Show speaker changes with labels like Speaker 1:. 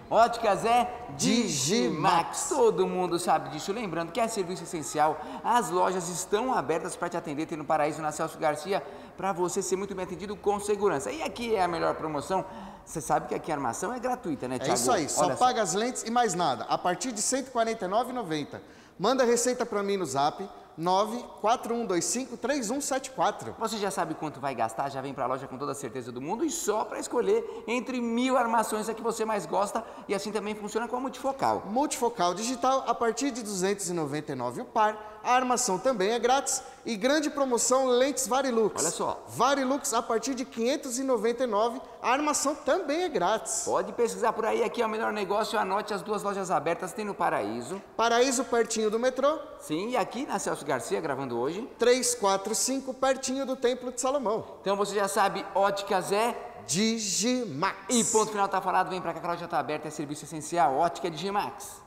Speaker 1: Óticas é
Speaker 2: Digimax.
Speaker 1: Todo mundo sabe disso. Lembrando que é serviço essencial. As lojas estão abertas para te atender. Tem no Paraíso, na Celso Garcia, para você ser muito bem atendido com segurança. E aqui é a melhor promoção. Você sabe que aqui a armação é gratuita, né, Thiago?
Speaker 2: É isso aí, só paga as lentes e mais nada, a partir de R$ 149,90. Manda a receita para mim no zap 941253174.
Speaker 1: Você já sabe quanto vai gastar, já vem para a loja com toda a certeza do mundo e só para escolher entre 1000 armações a que você mais gosta, e assim também funciona com a multifocal.
Speaker 2: Multifocal digital a partir de R$ 299 o par, a armação também é grátis e grande promoção lentes Varilux.
Speaker 1: Olha só.
Speaker 2: Varilux a partir de R$ 599, a armação também é grátis.
Speaker 1: Pode pesquisar por aí, aqui é o melhor negócio, anote as duas lojas abertas, tem no Paraíso.
Speaker 2: Paraíso pertinho do metrô.
Speaker 1: Sim, e aqui na Celso Garcia, gravando hoje.
Speaker 2: 345, pertinho do Templo de Salomão.
Speaker 1: Então você já sabe, óticas é
Speaker 2: Digimax.
Speaker 1: E ponto final, tá falado, vem pra cá que a loja tá aberta, é serviço essencial, ótica é Digimax.